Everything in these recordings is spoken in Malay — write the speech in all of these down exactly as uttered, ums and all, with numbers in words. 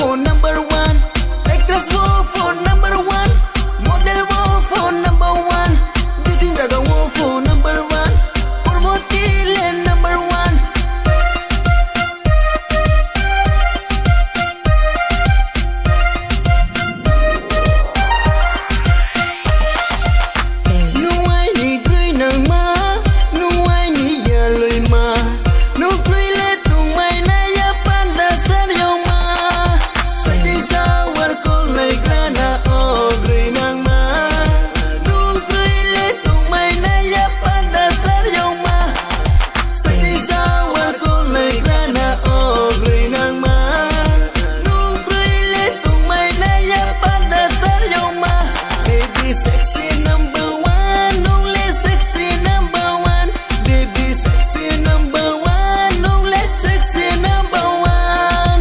for number one, actress wo for number one, model wo for number one, ditindaga wo for number one, urmotile number one. Nuai ni grui nang ma, nuai ni yellow ma, nu grui le tung mai na ya panda sar yo ma. Sadi sawar ko lai grana o grui nang ma, nu grui le tung mai na ya panda sar yo ma. Sadi sawar ko lai grana o grui nang ma, nu grui le tung mai na ya panda sar yo ma. Baby sexy number one, only sexy number one. Baby sexy number one, only sexy number one.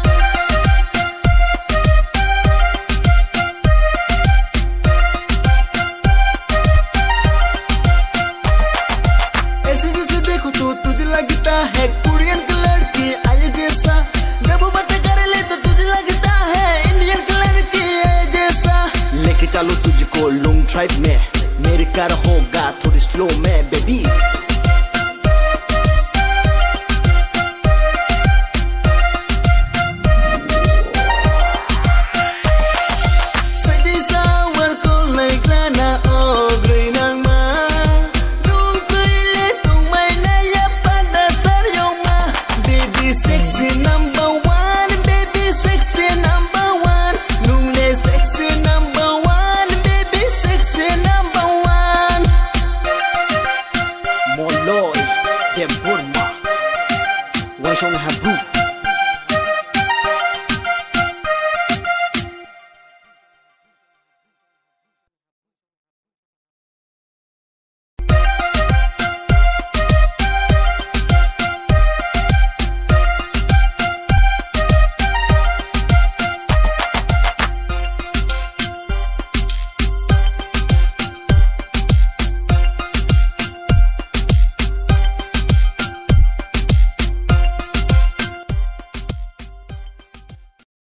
ऐसे जैसे देखो तो तुझे लगता है कोरियन की लड़की आये जैसा, जब बातें कर ले तो तुझे लगता है इंडियन की लड़की है जैसा। लेके चलो तुझको लॉन्ग ड्राइव में, मेरी कार होगा थोड़ी स्लो में बेबी।